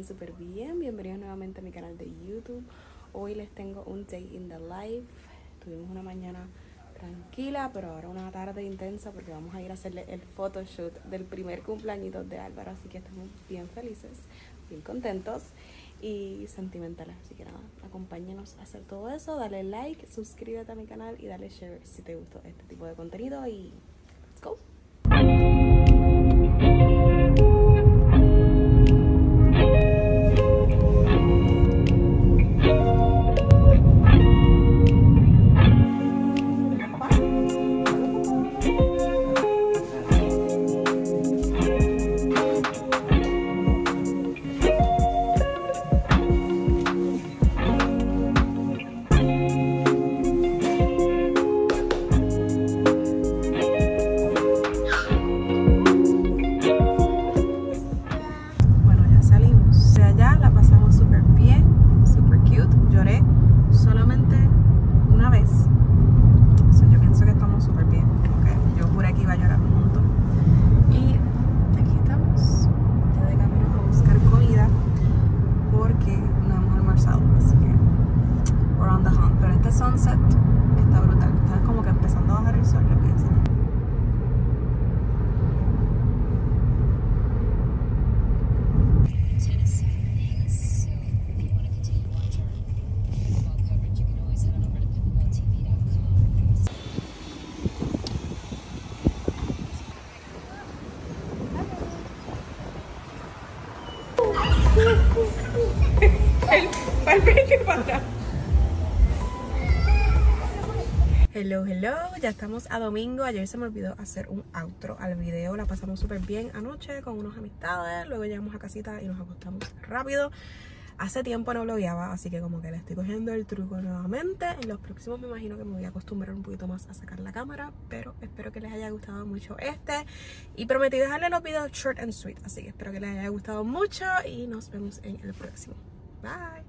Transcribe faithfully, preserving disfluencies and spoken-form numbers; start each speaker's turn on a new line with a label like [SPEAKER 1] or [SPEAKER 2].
[SPEAKER 1] súper bien. Bienvenidos nuevamente a mi canal de YouTube. Hoy les tengo un day in the life. Tuvimos una mañana tranquila, pero ahora una tarde intensa porque vamos a ir a hacerle el photoshoot del primer cumpleaños de Álvaro. Así que estamos bien felices, bien contentos y sentimentales. Así que nada, acompáñenos a hacer todo eso. Dale like, suscríbete a mi canal y dale share si te gustó este tipo de contenido. Y let's go. Sunset está brutal, está como que empezando a bajar el sol, les voy a enseñar. ¿Qué pasa? Hello, hello, ya estamos a domingo. Ayer se me olvidó hacer un outro al video. La pasamos súper bien anoche con unos amistades. Luego llegamos a casita y nos acostamos rápido. Hace tiempo no vlogueaba, así que como que le estoy cogiendo el truco nuevamente. En los próximos me imagino que me voy a acostumbrar un poquito más a sacar la cámara, pero espero que les haya gustado mucho este. Y prometí dejarle los videos short and sweet, así que espero que les haya gustado mucho y nos vemos en el próximo. Bye.